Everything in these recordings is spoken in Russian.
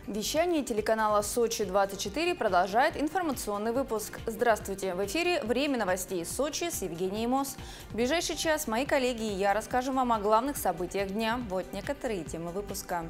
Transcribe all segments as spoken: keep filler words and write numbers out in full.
Вещание телеканала Сочи двадцать четыре продолжает информационный выпуск. Здравствуйте! В эфире «Время новостей Сочи» с Евгенией Мос. В ближайший час мои коллеги и я расскажем вам о главных событиях дня. Вот некоторые темы выпуска.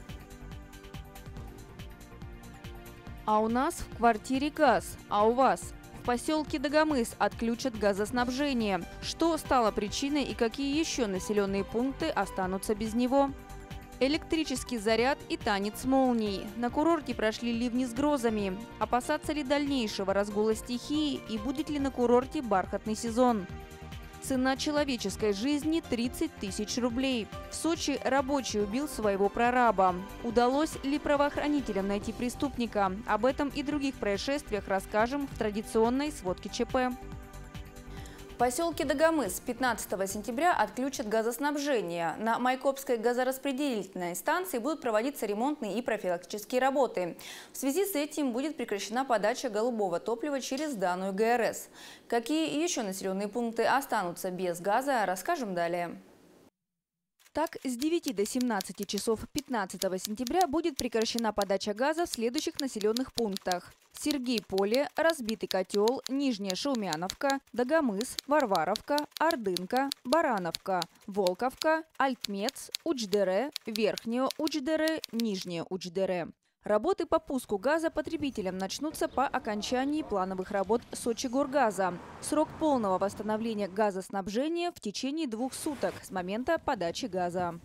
А у нас в квартире газ, а у вас? В поселке Дагомыс отключат газоснабжение. Что стало причиной и какие еще населенные пункты останутся без него? Электрический заряд и танец молний. На курорте прошли ливни с грозами. Опасаться ли дальнейшего разгула стихии и будет ли на курорте бархатный сезон? Цена человеческой жизни – тридцать тысяч рублей. В Сочи рабочий убил своего прораба. Удалось ли правоохранителям найти преступника? Об этом и других происшествиях расскажем в традиционной сводке ЧП. В поселке Дагомыс пятнадцатого сентября отключат газоснабжение. На Майкопской газораспределительной станции будут проводиться ремонтные и профилактические работы. В связи с этим будет прекращена подача голубого топлива через данную ГРС. Какие еще населенные пункты останутся без газа, расскажем далее. Так, с девяти до семнадцати часов пятнадцатого сентября будет прекращена подача газа в следующих населенных пунктах: Сергей-Поле, Разбитый котел, Нижняя Шаумяновка, Дагомыс, Варваровка, Ордынка, Барановка, Волковка, Альтмец, Учдере, Верхнее Учдере, Нижнее Учдере. Работы по пуску газа потребителям начнутся по окончании плановых работ Сочигоргаза. Срок полного восстановления газоснабжения в течение двух суток с момента подачи газа.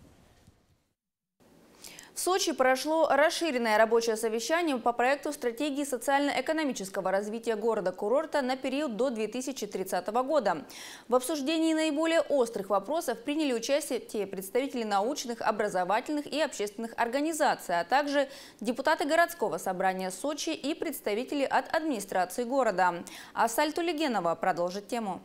В Сочи прошло расширенное рабочее совещание по проекту стратегии социально-экономического развития города-курорта на период до две тысячи тридцатого года. В обсуждении наиболее острых вопросов приняли участие те представители научных, образовательных и общественных организаций, а также депутаты городского собрания Сочи и представители от администрации города. Асаль Тулегенова продолжит тему.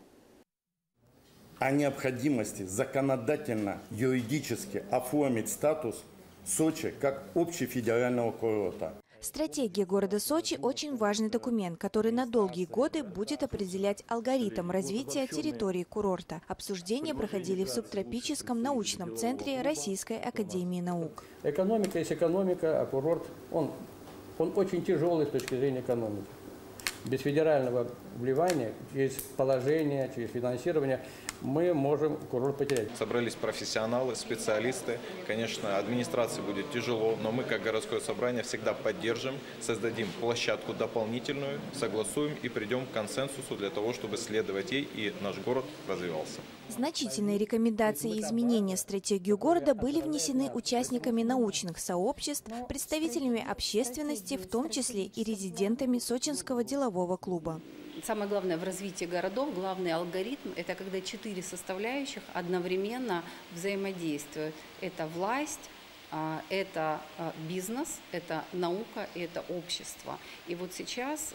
О необходимости законодательно, юридически оформить статус Сочи как общефедерального курорта. Стратегия города Сочи – очень важный документ, который на долгие годы будет определять алгоритм развития территории курорта. Обсуждения проходили в субтропическом научном центре Российской академии наук. Экономика есть экономика, а курорт он, он очень тяжелый с точки зрения экономики. Без федерального вливания, через положение, через финансирование мы можем курорт потерять. Собрались профессионалы, специалисты. Конечно, администрации будет тяжело, но мы, как городское собрание, всегда поддержим, создадим площадку дополнительную, согласуем и придем к консенсусу для того, чтобы следовать ей и наш город развивался. Значительные рекомендации и изменения в стратегию города были внесены участниками научных сообществ, представителями общественности, в том числе и резидентами Сочинского делового клуба. Самое главное в развитии городов, главный алгоритм – это когда четыре составляющих одновременно взаимодействуют. Это власть, это бизнес, это наука, это общество. И вот сейчас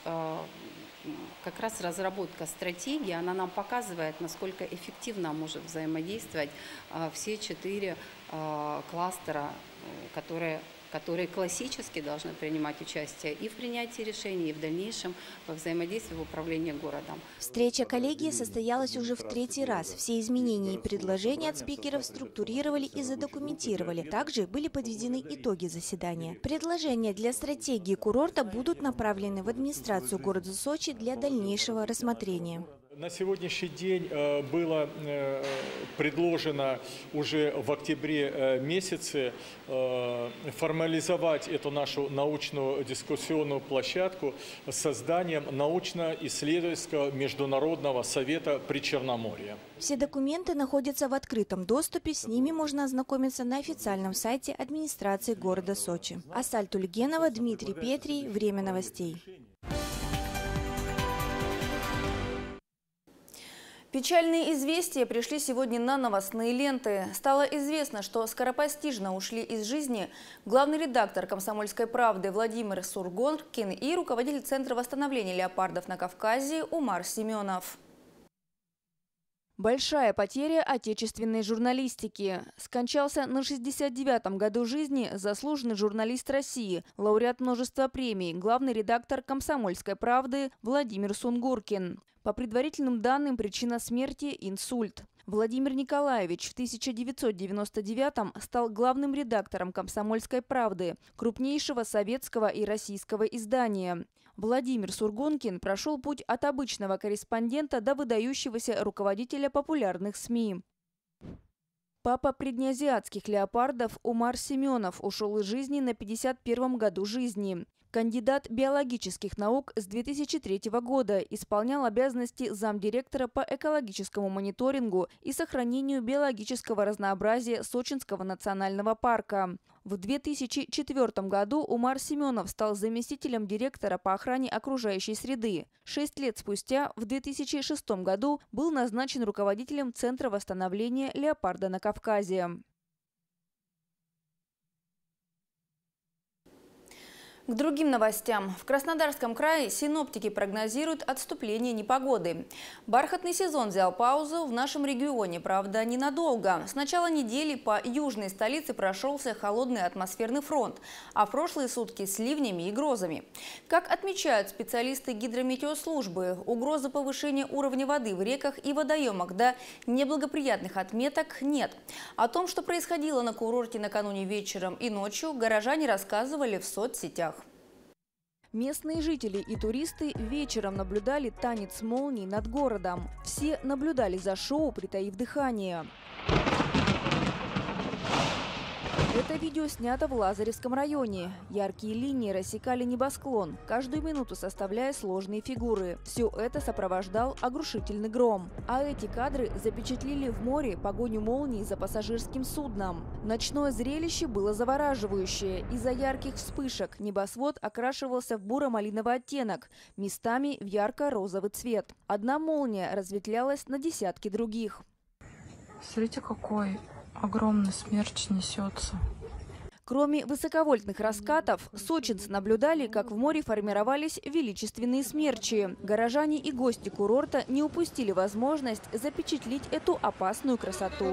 как раз разработка стратегии, она нам показывает, насколько эффективно может взаимодействовать все четыре кластера, которые которые классически должны принимать участие и в принятии решений, и в дальнейшем во взаимодействии в управлении городом. Встреча коллегии состоялась уже в третий раз. Все изменения и предложения от спикеров структурировали и задокументировали. Также были подведены итоги заседания. Предложения для стратегии курорта будут направлены в администрацию города Сочи для дальнейшего рассмотрения. На сегодняшний день было предложено уже в октябре месяце формализовать эту нашу научную дискуссионную площадку с созданием научно-исследовательского международного совета Причерноморья. Все документы находятся в открытом доступе, с ними можно ознакомиться на официальном сайте администрации города Сочи. Асаль Тулегенова, Дмитрий Петрий, «Время новостей». Печальные известия пришли сегодня на новостные ленты. Стало известно, что скоропостижно ушли из жизни главный редактор «Комсомольской правды» Владимир Сунгоркин и руководитель Центра восстановления леопардов на Кавказе Умар Семенов. Большая потеря отечественной журналистики. Скончался на шестьдесят девятом году жизни заслуженный журналист России, лауреат множества премий, главный редактор «Комсомольской правды» Владимир Сунгоркин. По предварительным данным, причина смерти – инсульт. Владимир Николаевич в тысяча девятьсот девяносто девятом стал главным редактором «Комсомольской правды», крупнейшего советского и российского издания. Владимир Сургункин прошел путь от обычного корреспондента до выдающегося руководителя популярных СМИ. Папа преднеазиатских леопардов Умар Семенов ушел из жизни на пятьдесят первом году жизни. Кандидат биологических наук с две тысячи третьего года, исполнял обязанности замдиректора по экологическому мониторингу и сохранению биологического разнообразия Сочинского национального парка. В две тысячи четвёртом году Умар Семенов стал заместителем директора по охране окружающей среды. Шесть лет спустя, в две тысячи шестом году, был назначен руководителем Центра восстановления леопарда на Кавказе. К другим новостям. В Краснодарском крае синоптики прогнозируют отступление непогоды. Бархатный сезон взял паузу в нашем регионе, правда, ненадолго. С начала недели по южной столице прошелся холодный атмосферный фронт, а в прошлые сутки с ливнями и грозами. Как отмечают специалисты гидрометеослужбы, угрозы повышения уровня воды в реках и водоемах до неблагоприятных отметок нет. О том, что происходило на курорте накануне вечером и ночью, горожане рассказывали в соцсетях. Местные жители и туристы вечером наблюдали танец молний над городом. Все наблюдали за шоу, притаив дыхание. Это видео снято в Лазаревском районе. Яркие линии рассекали небосклон, каждую минуту составляя сложные фигуры. Все это сопровождал оглушительный гром. А эти кадры запечатлели в море погоню молний за пассажирским судном. Ночное зрелище было завораживающее. Из-за ярких вспышек небосвод окрашивался в буро-малиновый оттенок, местами в ярко-розовый цвет. Одна молния разветвлялась на десятки других. Смотрите, какой огромный смерч несется. Кроме высоковольтных раскатов, сочинцы наблюдали, как в море формировались величественные смерчи. Горожане и гости курорта не упустили возможность запечатлеть эту опасную красоту.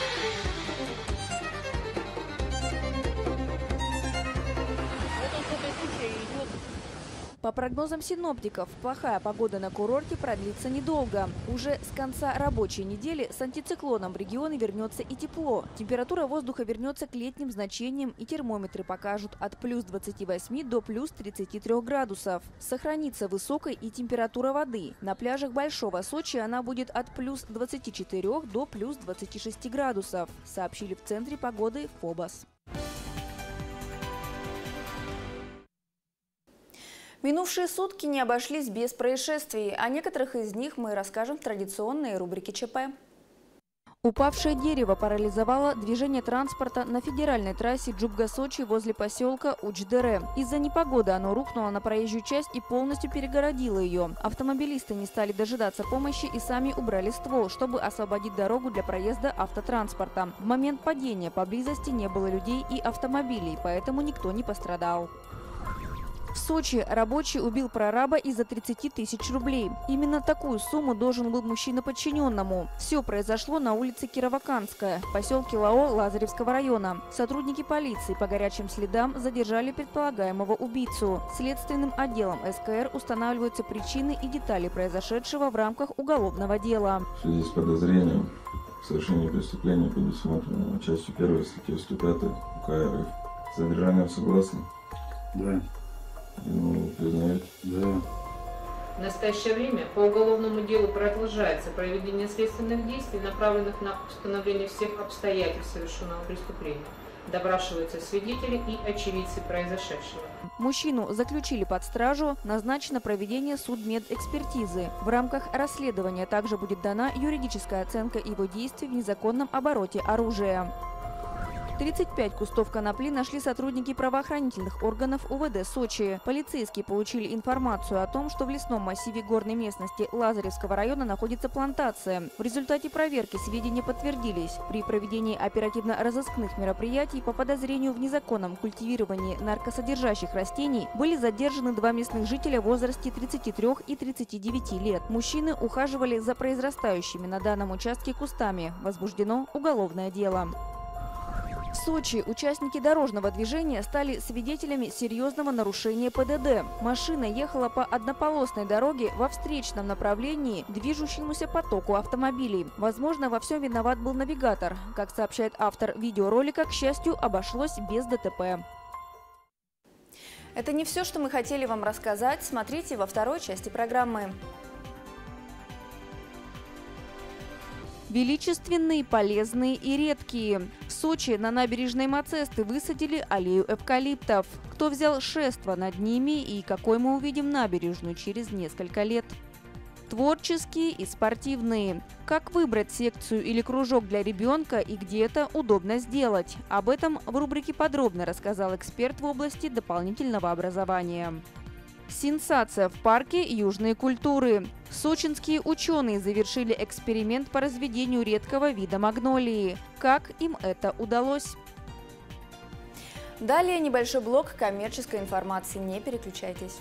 По прогнозам синоптиков, плохая погода на курорте продлится недолго. Уже с конца рабочей недели с антициклоном в регионы вернется и тепло. Температура воздуха вернется к летним значениям, и термометры покажут от плюс двадцати восьми до плюс тридцати трёх градусов. Сохранится высокой и температура воды. На пляжах Большого Сочи она будет от плюс двадцати четырёх до плюс двадцати шести градусов, сообщили в Центре погоды ФОБОС. Минувшие сутки не обошлись без происшествий. О некоторых из них мы расскажем в традиционной рубрике ЧП. Упавшее дерево парализовало движение транспорта на федеральной трассе Джубга-Сочи возле поселка Уч-Дере. Из-за непогоды оно рухнуло на проезжую часть и полностью перегородило ее. Автомобилисты не стали дожидаться помощи и сами убрали ствол, чтобы освободить дорогу для проезда автотранспорта. В момент падения поблизости не было людей и автомобилей, поэтому никто не пострадал. В Сочи рабочий убил прораба из-за тридцати тысяч рублей. Именно такую сумму должен был мужчина подчиненному. Все произошло на улице Кировоканская, в поселке Лао Лазаревского района. Сотрудники полиции по горячим следам задержали предполагаемого убийцу. Следственным отделом эс ка эр устанавливаются причины и детали произошедшего в рамках уголовного дела. В связи с подозрением в совершении преступления, предусмотренного частью первой статьи сто пятой УК РФ. С задержанием согласны? Да. Ну, признаете? Да. В настоящее время по уголовному делу продолжается проведение следственных действий, направленных на установление всех обстоятельств совершенного преступления. Допрашиваются свидетели и очевидцы произошедшего. Мужчину заключили под стражу, назначено проведение судмедэкспертизы. В рамках расследования также будет дана юридическая оценка его действий в незаконном обороте оружия. тридцать пять кустов конопли нашли сотрудники правоохранительных органов у вэ дэ Сочи. Полицейские получили информацию о том, что в лесном массиве горной местности Лазаревского района находится плантация. В результате проверки сведения подтвердились. При проведении оперативно-розыскных мероприятий по подозрению в незаконном культивировании наркосодержащих растений были задержаны два местных жителя в возрасте тридцати трёх и тридцати девяти лет. Мужчины ухаживали за произрастающими на данном участке кустами. Возбуждено уголовное дело. В Сочи участники дорожного движения стали свидетелями серьезного нарушения ПДД. Машина ехала по однополосной дороге во встречном направлении движущемуся потоку автомобилей. Возможно, во всем виноват был навигатор. Как сообщает автор видеоролика, к счастью, обошлось без ДТП. Это не все, что мы хотели вам рассказать. Смотрите во второй части программы. Величественные, полезные и редкие. В Сочи на набережной Мацесты высадили аллею эвкалиптов. Кто взял шефство над ними и какой мы увидим набережную через несколько лет? Творческие и спортивные. Как выбрать секцию или кружок для ребенка и где это удобно сделать? Об этом в рубрике подробно рассказал эксперт в области дополнительного образования. Сенсация в парке южной культуры. Сочинские ученые завершили эксперимент по разведению редкого вида магнолии. Как им это удалось? Далее небольшой блок коммерческой информации. Не переключайтесь.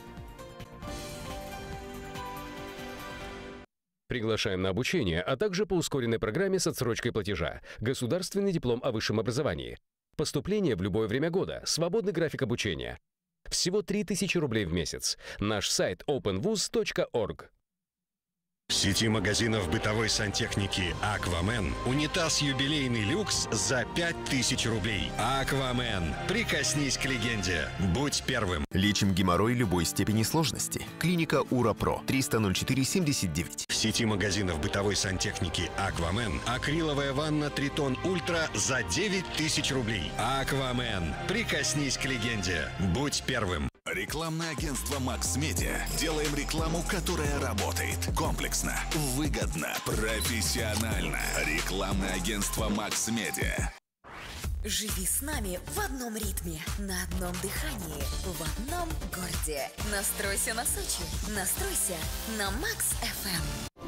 Приглашаем на обучение, а также по ускоренной программе с отсрочкой платежа. Государственный диплом о высшем образовании. Поступление в любое время года. Свободный график обучения. Всего три тысячи рублей в месяц. Наш сайт open vuz точка org. В сети магазинов бытовой сантехники «Аквамен» унитаз юбилейный люкс за пять тысяч рублей. «Аквамен». Прикоснись к легенде. Будь первым. Лечим геморрой любой степени сложности. Клиника «Ура-Про». триста ноль четыре семьдесят девять. В сети магазинов бытовой сантехники «Аквамен» акриловая ванна «Тритон Ультра» за девять тысяч рублей. «Аквамен». Прикоснись к легенде. Будь первым. Рекламное агентство «Макс Медиа». Делаем рекламу, которая работает. Комплексно, выгодно, профессионально. Рекламное агентство «Макс Медиа». Живи с нами в одном ритме, на одном дыхании, в одном городе. Настройся на Сочи. Настройся на Макс эф эм.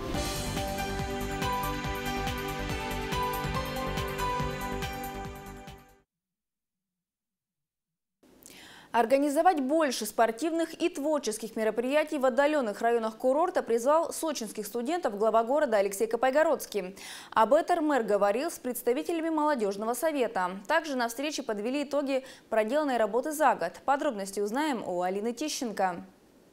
Организовать больше спортивных и творческих мероприятий в отдаленных районах курорта призвал сочинских студентов глава города Алексей Копайгородский. Об этом мэр говорил с представителями молодежного совета. Также на встрече подвели итоги проделанной работы за год. Подробности узнаем у Алины Тищенко.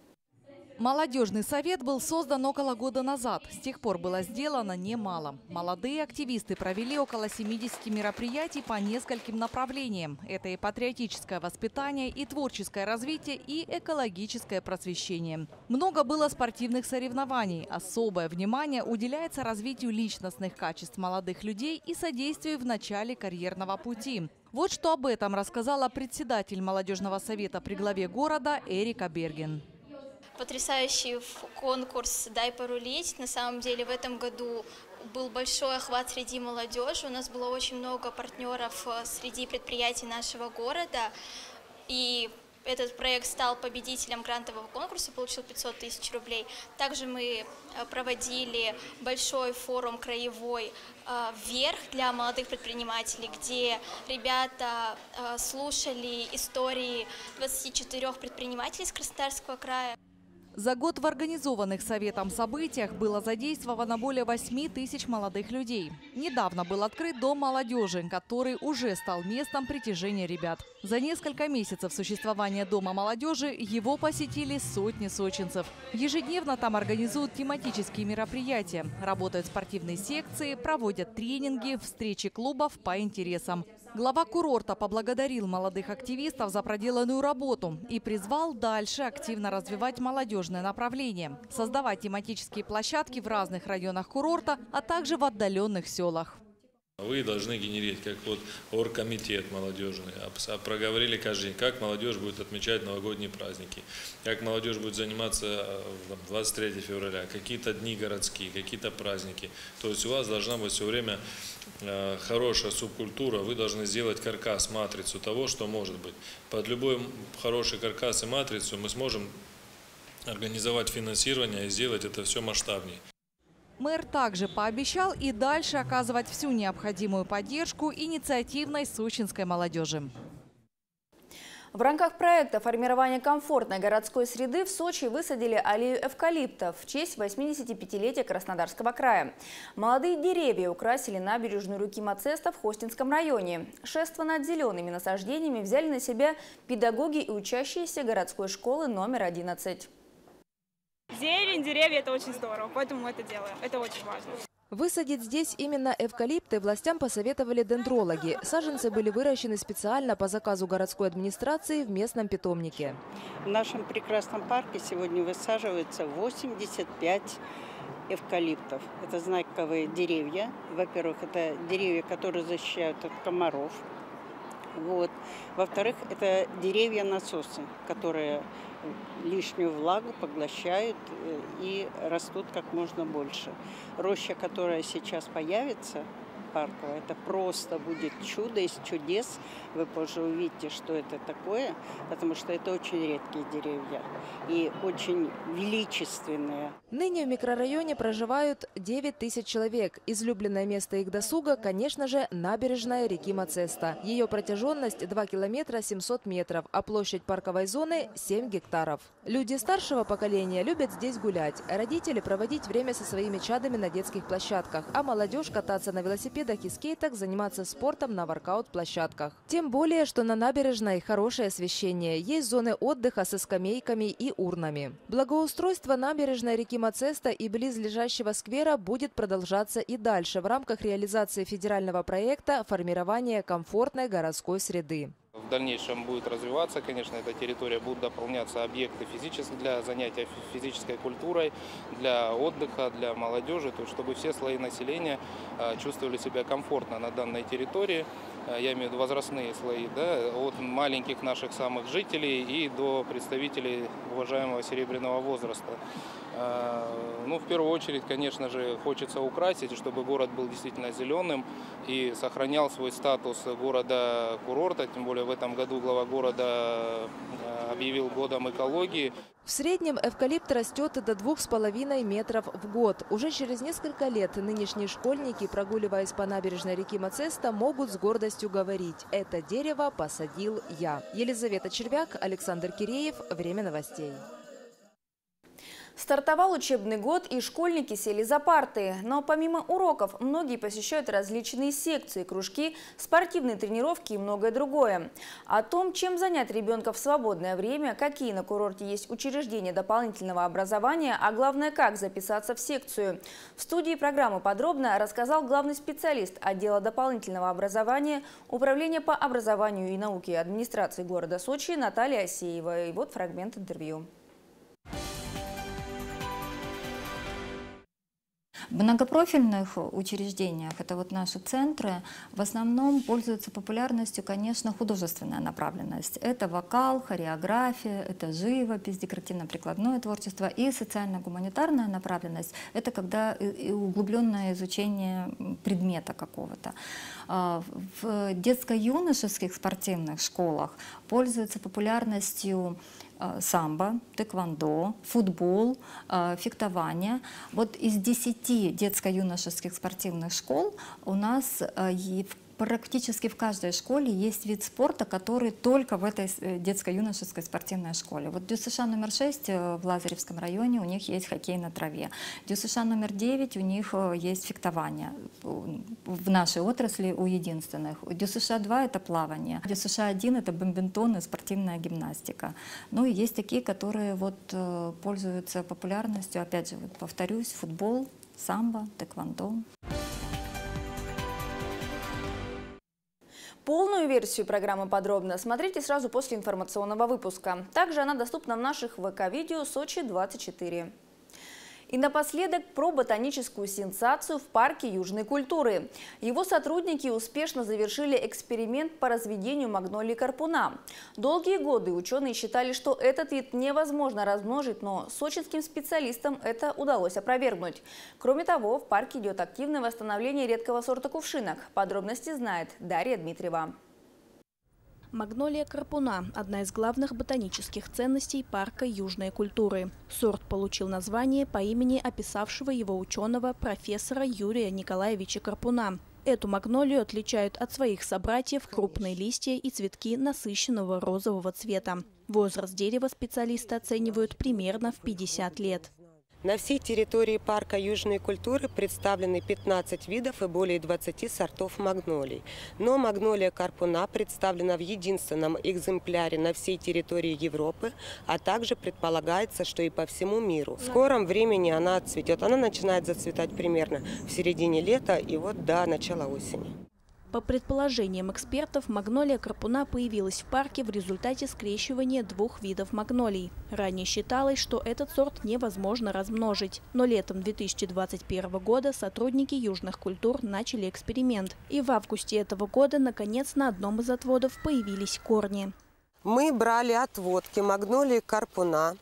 Молодежный совет был создан около года назад. С тех пор было сделано немало. Молодые активисты провели около семидесяти мероприятий по нескольким направлениям. Это и патриотическое воспитание, и творческое развитие, и экологическое просвещение. Много было спортивных соревнований. Особое внимание уделяется развитию личностных качеств молодых людей и содействию в начале карьерного пути. Вот что об этом рассказала председатель молодежного совета при главе города Эрика Берген. Потрясающий конкурс «Дай порулить». На самом деле в этом году был большой охват среди молодежи. У нас было очень много партнеров среди предприятий нашего города. И этот проект стал победителем грантового конкурса, получил пятьсот тысяч рублей. Также мы проводили большой форум краевой «Вверх» для молодых предпринимателей, где ребята слушали истории двадцати четырёх предпринимателей из Краснодарского края. За год в организованных советом событиях было задействовано более восьми тысяч молодых людей. Недавно был открыт Дом молодежи, который уже стал местом притяжения ребят. За несколько месяцев существования Дома молодежи его посетили сотни сочинцев. Ежедневно там организуют тематические мероприятия, работают спортивные секции, проводят тренинги, встречи клубов по интересам. Глава курорта поблагодарил молодых активистов за проделанную работу и призвал дальше активно развивать молодежное направление, создавать тематические площадки в разных районах курорта, а также в отдаленных селах. Вы должны генерить, как вот оргкомитет молодежный, проговорили каждый день, как молодежь будет отмечать новогодние праздники, как молодежь будет заниматься двадцать третьего февраля, какие-то дни городские, какие-то праздники. То есть у вас должна быть все время хорошая субкультура, вы должны сделать каркас, матрицу того, что может быть. Под любой хороший каркас и матрицу мы сможем организовать финансирование и сделать это все масштабнее. Мэр также пообещал и дальше оказывать всю необходимую поддержку инициативной сочинской молодежи. В рамках проекта формирования комфортной городской среды в Сочи высадили аллею эвкалиптов в честь восьмидесятипятилетия Краснодарского края. Молодые деревья украсили набережную реки Мацеста в Хостинском районе. Шество над зелеными насаждениями взяли на себя педагоги и учащиеся городской школы номер одиннадцать. Зелень, деревья – это очень здорово, поэтому мы это делаем. Это очень важно. Высадить здесь именно эвкалипты властям посоветовали дендрологи. Саженцы были выращены специально по заказу городской администрации в местном питомнике. В нашем прекрасном парке сегодня высаживается восемьдесят пять эвкалиптов. Это знаковые деревья. Во-первых, это деревья, которые защищают от комаров. Вот. Во-вторых, это деревья-насосы, которые лишнюю влагу поглощают и растут как можно больше. Роща, которая сейчас появится, парковая, это просто будет чудо из чудес. Вы позже увидите, что это такое, потому что это очень редкие деревья и очень величественные. Ныне в микрорайоне проживают девять тысяч человек. Излюбленное место их досуга, конечно же, набережная реки Мацеста. Ее протяженность два километра семьсот метров, а площадь парковой зоны семь гектаров. Люди старшего поколения любят здесь гулять, родители проводить время со своими чадами на детских площадках, а молодежь кататься на велосипедах и скейтах, заниматься спортом на воркаут-площадках. Тем более, что на набережной хорошее освещение, есть зоны отдыха со скамейками и урнами. Благоустройство набережной реки Мацеста и близлежащего сквера будет продолжаться и дальше в рамках реализации федерального проекта формирования комфортной городской среды. В дальнейшем будет развиваться, конечно, эта территория, будут дополняться объекты физические для занятия физической культурой, для отдыха, для молодежи, то есть чтобы все слои населения чувствовали себя комфортно на данной территории. Я имею в виду возрастные слои, да, от маленьких наших самых жителей и до представителей уважаемого серебряного возраста. Ну, в первую очередь, конечно же, хочется украсить, чтобы город был действительно зеленым и сохранял свой статус города-курорта. Тем более в этом году глава города объявил годом экологии. В среднем эвкалипт растет до двух с половиной метров в год. Уже через несколько лет нынешние школьники, прогуливаясь по набережной реки Мацеста, могут с гордостью говорить: «Это дерево посадил я». Елизавета Червяк, Александр Киреев. Время новостей. Стартовал учебный год, и школьники сели за парты. Но помимо уроков, многие посещают различные секции, кружки, спортивные тренировки и многое другое. О том, чем занять ребенка в свободное время, какие на курорте есть учреждения дополнительного образования, а главное, как записаться в секцию. В студии программы подробно рассказал главный специалист отдела дополнительного образования Управления по образованию и науке администрации города Сочи Наталья Асеева. И вот фрагмент интервью. В многопрофильных учреждениях, это вот наши центры, в основном пользуются популярностью, конечно, художественная направленность. Это вокал, хореография, это живопись, декоративно-прикладное творчество и социально-гуманитарная направленность. Это когда углубленное изучение предмета какого-то. В детско-юношеских спортивных школах пользуются популярностью самбо, тэквондо, футбол, фехтование. Вот из десяти детско-юношеских спортивных школ у нас практически в каждой школе есть вид спорта, который только в этой детско-юношеской спортивной школе. Вот ДЮСШ номер шесть в Лазаревском районе, у них есть хоккей на траве. ДЮСШ номер девять, у них есть фехтование. В нашей отрасли у единственных. ДЮСШ два это плавание. ДЮСШ один это бадминтон и спортивная гимнастика. Ну и есть такие, которые вот пользуются популярностью, опять же, вот повторюсь, футбол, самбо, тэквондо. Полную версию программы подробно смотрите сразу после информационного выпуска. Также она доступна в наших ВК-видео Сочи двадцать четыре. И напоследок про ботаническую сенсацию в парке южной культуры. Его сотрудники успешно завершили эксперимент по разведению магнолии карпуна. Долгие годы ученые считали, что этот вид невозможно размножить, но сочинским специалистам это удалось опровергнуть. Кроме того, в парке идет активное восстановление редкого сорта кувшинок. Подробности знает Дарья Дмитриева. Магнолия карпуна – одна из главных ботанических ценностей парка южной культуры. Сорт получил название по имени описавшего его ученого профессора Юрия Николаевича Карпуна. Эту магнолию отличают от своих собратьев крупные листья и цветки насыщенного розового цвета. Возраст дерева специалисты оценивают примерно в пятьдесят лет. На всей территории парка южной культуры представлены пятнадцать видов и более двадцати сортов магнолий. Но магнолия карпуна представлена в единственном экземпляре на всей территории Европы, а также предполагается, что и по всему миру. В скором времени она отцветет. Она начинает зацветать примерно в середине лета и вот до начала осени. По предположениям экспертов, магнолия карпуна появилась в парке в результате скрещивания двух видов магнолий. Ранее считалось, что этот сорт невозможно размножить. Но летом две тысячи двадцать первого года сотрудники южных культур начали эксперимент. И в августе этого года, наконец, на одном из отводов появились корни. Мы брали отводки магнолии карпуна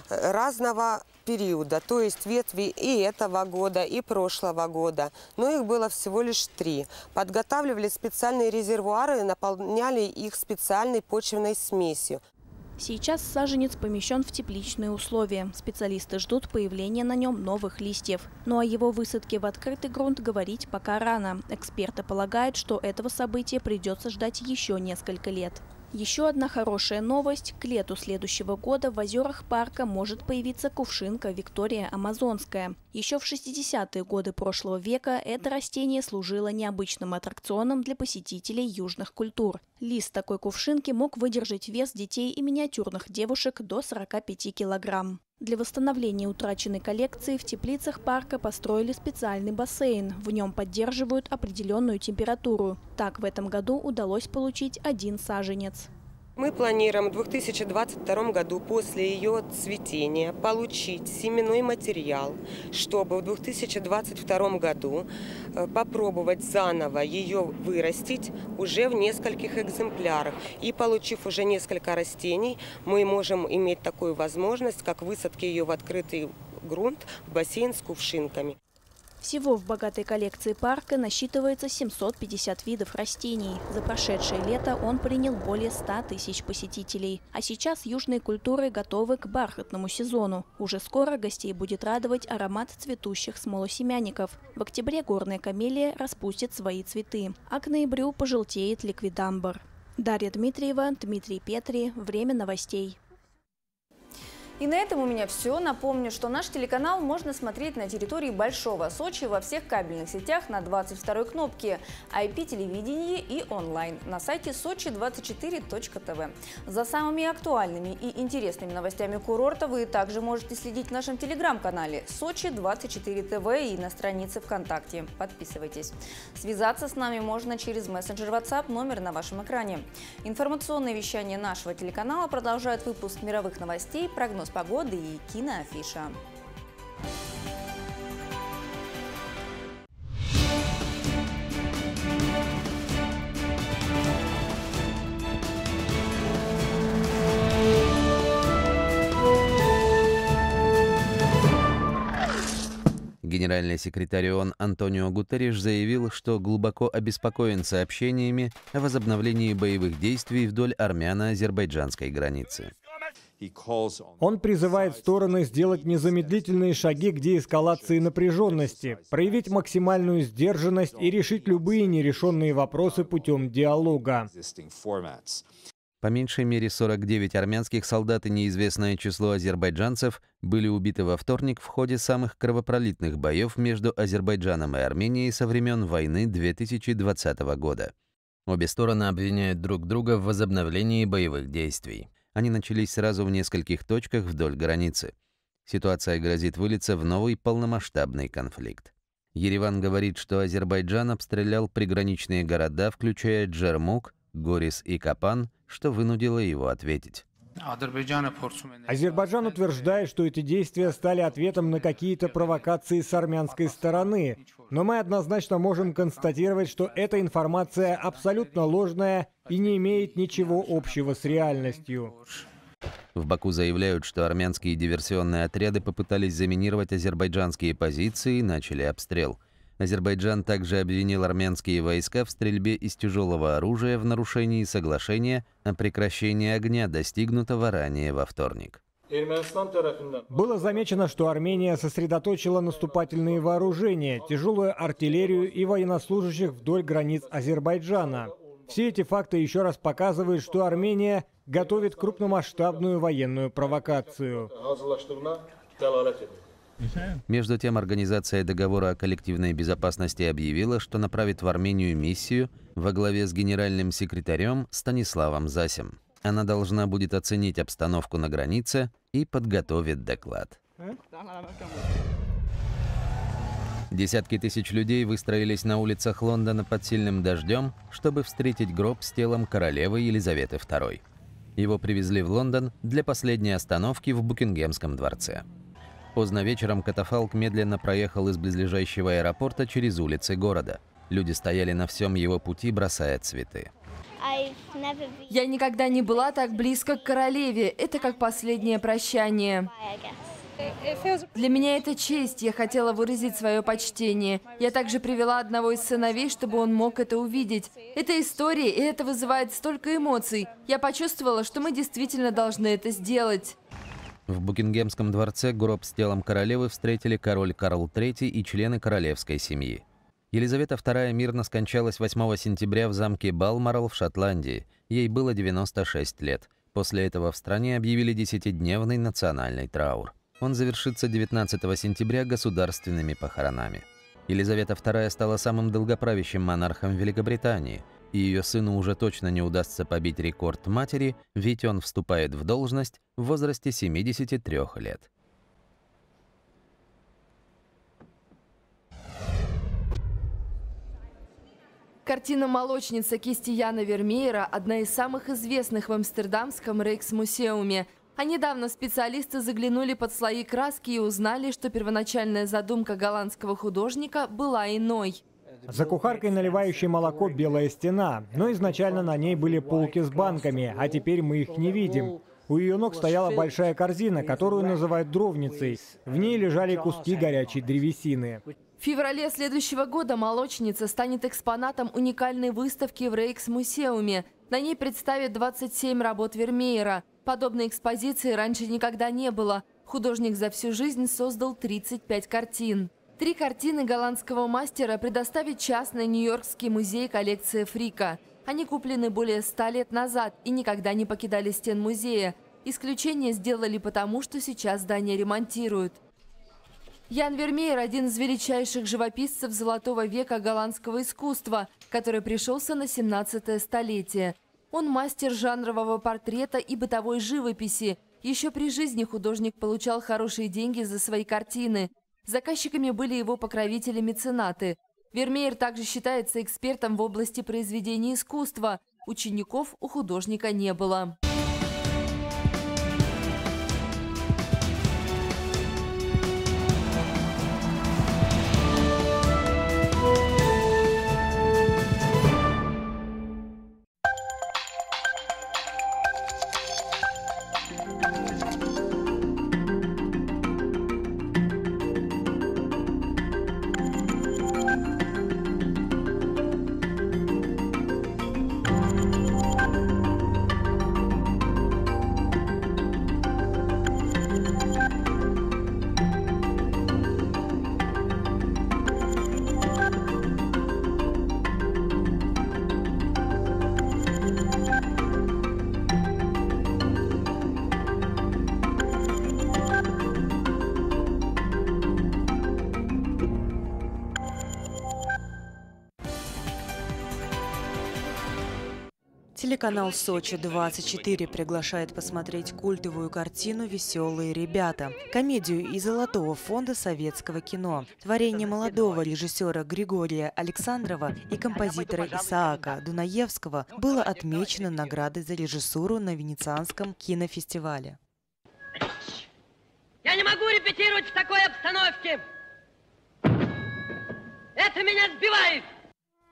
разного периода, то есть ветви и этого года, и прошлого года. Но их было всего лишь три. Подготавливали специальные резервуары и наполняли их специальной почвенной смесью. Сейчас саженец помещен в тепличные условия. Специалисты ждут появления на нем новых листьев. Но о его высадке в открытый грунт говорить пока рано. Эксперты полагают, что этого события придется ждать еще несколько лет. Еще одна хорошая новость. К лету следующего года в озерах парка может появиться кувшинка Виктория Амазонская. Еще в шестидесятые годы прошлого века это растение служило необычным аттракционом для посетителей южных культур. Лист такой кувшинки мог выдержать вес детей и миниатюрных девушек до сорока пяти килограмм. Для восстановления утраченной коллекции в теплицах парка построили специальный бассейн. В нем поддерживают определенную температуру. Так в этом году удалось получить один саженец. Мы планируем в две тысячи двадцать втором году после ее цветения получить семенной материал, чтобы в две тысячи двадцать втором году попробовать заново ее вырастить уже в нескольких экземплярах. И получив уже несколько растений, мы можем иметь такую возможность, как высадки ее в открытый грунт, в бассейн с кувшинками. Всего в богатой коллекции парка насчитывается семьсот пятьдесят видов растений. За прошедшее лето он принял более ста тысяч посетителей. А сейчас южные культуры готовы к бархатному сезону. Уже скоро гостей будет радовать аромат цветущих смолосемянников. В октябре горная камелия распустит свои цветы, а к ноябрю пожелтеет ликвидамбр. Дарья Дмитриева, Дмитрий Петри. Время новостей. И на этом у меня все. Напомню, что наш телеканал можно смотреть на территории Большого Сочи во всех кабельных сетях на двадцать второй кнопке, ай пи-телевидении и онлайн на сайте сочи двадцать четыре точка тв. За самыми актуальными и интересными новостями курорта вы также можете следить в нашем телеграм-канале Сочи двадцать четыре тэ вэ и на странице ВКонтакте. Подписывайтесь. Связаться с нами можно через мессенджер WhatsApp, номер на вашем экране. Информационное вещание нашего телеканала продолжает выпуск мировых новостей, прогноз погоды и киноафиша. Генеральный секретарь ООН Антонио Гутерриш заявил, что глубоко обеспокоен сообщениями о возобновлении боевых действий вдоль армяно-азербайджанской границы. Он призывает стороны сделать незамедлительные шаги к деэскалации напряженности, проявить максимальную сдержанность и решить любые нерешенные вопросы путем диалога. По меньшей мере сорок девять армянских солдат и неизвестное число азербайджанцев были убиты во вторник в ходе самых кровопролитных боев между Азербайджаном и Арменией со времен войны две тысячи двадцатого года. Обе стороны обвиняют друг друга в возобновлении боевых действий. Они начались сразу в нескольких точках вдоль границы. Ситуация грозит вылиться в новый полномасштабный конфликт. Ереван говорит, что Азербайджан обстрелял приграничные города, включая Джермук, Горис и Капан, что вынудило его ответить. Азербайджан утверждает, что эти действия стали ответом на какие-то провокации с армянской стороны. Но мы однозначно можем констатировать, что эта информация абсолютно ложная и не имеет ничего общего с реальностью. В Баку заявляют, что армянские диверсионные отряды попытались заминировать азербайджанские позиции и начали обстрел. Азербайджан также обвинил армянские войска в стрельбе из тяжелого оружия в нарушении соглашения о прекращении огня, достигнутого ранее во вторник. Было замечено, что Армения сосредоточила наступательные вооружения, тяжелую артиллерию и военнослужащих вдоль границ Азербайджана. Все эти факты еще раз показывают, что Армения готовит крупномасштабную военную провокацию. Между тем, Организация договора о коллективной безопасности объявила, что направит в Армению миссию во главе с генеральным секретарем Станиславом Засем. Она должна будет оценить обстановку на границе и подготовит доклад. Десятки тысяч людей выстроились на улицах Лондона под сильным дождем, чтобы встретить гроб с телом королевы Елизаветы второй. Его привезли в Лондон для последней остановки в Букингемском дворце. Поздно вечером катафалк медленно проехал из близлежащего аэропорта через улицы города. Люди стояли на всем его пути, бросая цветы. Я никогда не была так близко к королеве. Это как последнее прощание. Для меня это честь. Я хотела выразить свое почтение. Я также привела одного из сыновей, чтобы он мог это увидеть. Это история, и это вызывает столько эмоций. Я почувствовала, что мы действительно должны это сделать. В Букингемском дворце гроб с телом королевы встретили король Карл третий и члены королевской семьи. Елизавета вторая мирно скончалась восьмого сентября в замке Балморал в Шотландии. Ей было девяносто шесть лет. После этого в стране объявили десятидневный национальный траур. Он завершится девятнадцатого сентября государственными похоронами. Елизавета вторая стала самым долгоправящим монархом Великобритании. И ее сыну уже точно не удастся побить рекорд матери, ведь он вступает в должность в возрасте семидесяти трёх лет. Картина «Молочница» кисти Яна Вермеера – одна из самых известных в Амстердамском Рейхсмусеуме. А недавно специалисты заглянули под слои краски и узнали, что первоначальная задумка голландского художника была иной. За кухаркой, наливающей молоко, белая стена, но изначально на ней были полки с банками, а теперь мы их не видим. У ее ног стояла большая корзина, которую называют дровницей. В ней лежали куски горячей древесины. В феврале следующего года «Молочница» станет экспонатом уникальной выставки в Рейхсмусеуме. На ней представят двадцать семь работ Вермеера. Подобной экспозиции раньше никогда не было. Художник за всю жизнь создал тридцать пять картин. Три картины голландского мастера предоставит частный Нью-Йоркский музей коллекции Фрика. Они куплены более ста лет назад и никогда не покидали стен музея. Исключение сделали потому, что сейчас здание ремонтируют. Ян Вермеер – один из величайших живописцев золотого века голландского искусства, который пришелся на семнадцатое столетие. Он мастер жанрового портрета и бытовой живописи. Еще при жизни художник получал хорошие деньги за свои картины. Заказчиками были его покровители-меценаты. Вермеер также считается экспертом в области произведения искусства. Учеников у художника не было. Телеканал Сочи двадцать четыре приглашает посмотреть культовую картину «Веселые ребята» – комедию из золотого фонда советского кино. Творение молодого режиссера Григория Александрова и композитора Исаака Дунаевского было отмечено наградой за режиссуру на Венецианском кинофестивале. Я не могу репетировать в такой обстановке! Это меня сбивает!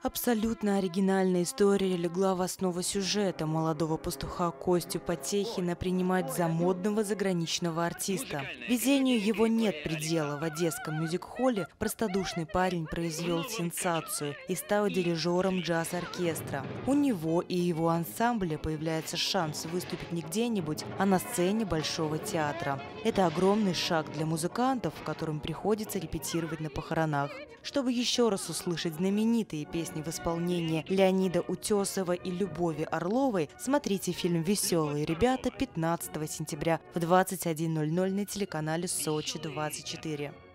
Абсолютно оригинальная история легла в основу сюжета. Молодого пастуха Костю Потехина принимать за модного заграничного артиста. Везению его нет предела. В одесском мюзик-холле простодушный парень произвел сенсацию и стал дирижером джаз-оркестра. У него и его ансамбля появляется шанс выступить не где-нибудь, а на сцене Большого театра. Это огромный шаг для музыкантов, которым приходится репетировать на похоронах. Чтобы еще раз услышать знаменитые песни в исполнении Леонида Утесова и Любови Орловой, смотрите фильм «Веселые ребята» пятнадцатого сентября в двадцать один ноль ноль на телеканале Сочи двадцать четыре.